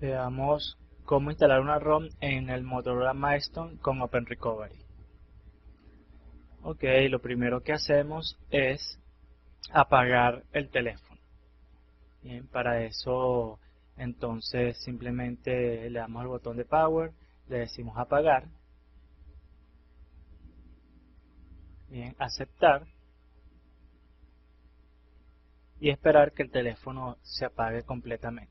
Veamos cómo instalar una ROM en el Motorola Milestone con Open Recovery. Ok, lo primero que hacemos es apagar el teléfono. Bien, para eso entonces simplemente le damos al botón de Power, le decimos apagar. Bien, aceptar. Y esperar que el teléfono se apague completamente.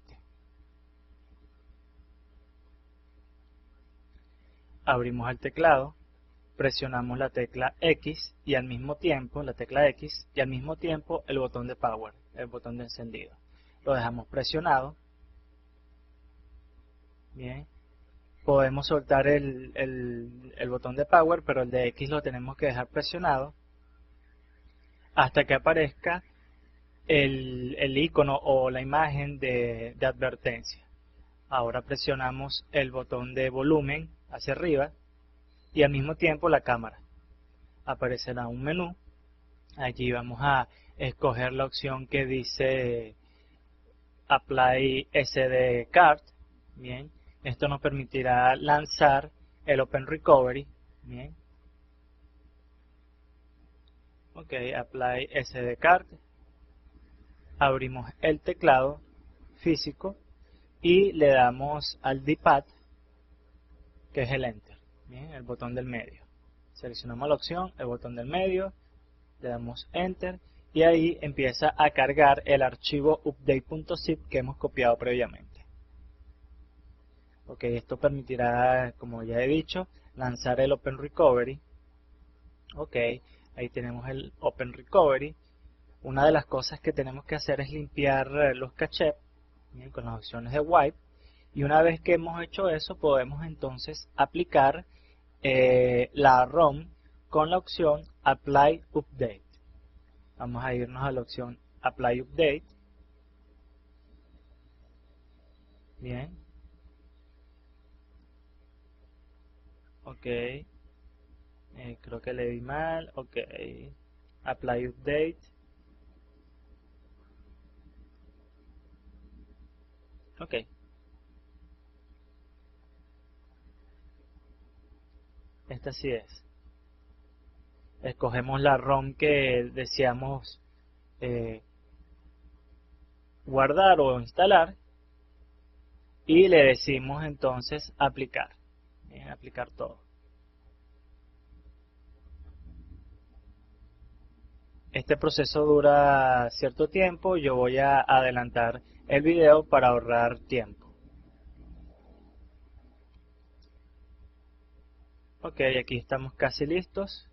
Abrimos el teclado, presionamos la tecla X y al mismo tiempo, la tecla X y al mismo tiempo el botón de Power, el botón de encendido. Lo dejamos presionado. Bien. Podemos soltar el botón de Power, pero el de X lo tenemos que dejar presionado hasta que aparezca el icono o la imagen de advertencia. Ahora presionamos el botón de volumen hacia arriba y al mismo tiempo la cámara. Aparecerá un menú. Allí vamos a escoger la opción que dice Apply SD Card. Bien, esto nos permitirá lanzar el Open Recovery. Bien. Ok, Apply SD Card. Abrimos el teclado físico y le damos al D-pad, que es el Enter. Bien, el botón del medio. Seleccionamos la opción, el botón del medio, le damos Enter y ahí empieza a cargar el archivo update.zip que hemos copiado previamente. Ok, esto permitirá, como ya he dicho, lanzar el Open Recovery. Ok, ahí tenemos el Open Recovery. Una de las cosas que tenemos que hacer es limpiar los cachés con las opciones de Wipe. Y una vez que hemos hecho eso, podemos entonces aplicar la ROM con la opción Apply Update. Vamos a irnos a la opción Apply Update. Bien. Ok. Creo que le di mal. Ok. Apply Update. Ok. Esta sí es. Escogemos la ROM que deseamos guardar o instalar y le decimos entonces aplicar. Bien, aplicar todo. Este proceso dura cierto tiempo. Yo voy a adelantar el video para ahorrar tiempo. Ok, aquí estamos casi listos.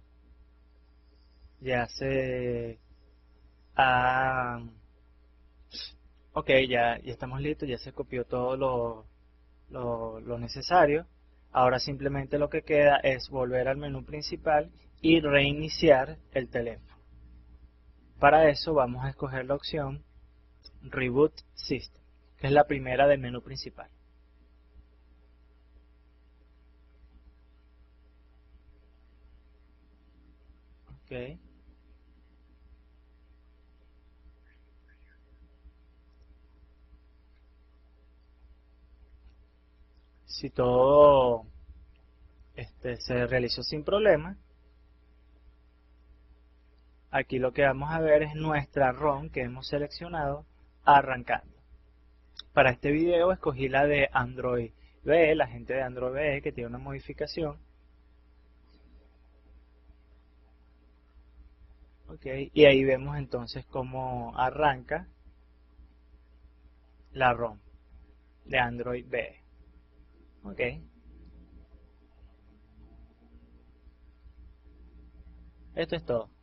Ya se ha... Ok, ya estamos listos, ya se copió todo lo necesario. Ahora simplemente lo que queda es volver al menú principal y reiniciar el teléfono. Para eso vamos a escoger la opción Reboot System, que es la primera del menú principal. Ok. Si todo se realizó sin problema, aquí lo que vamos a ver es nuestra ROM que hemos seleccionado arrancando. Para este video escogí la de Android BE, la gente de Android BE que tiene una modificación. Okay, y ahí vemos entonces cómo arranca la ROM de Android BE. Okay. Esto es todo.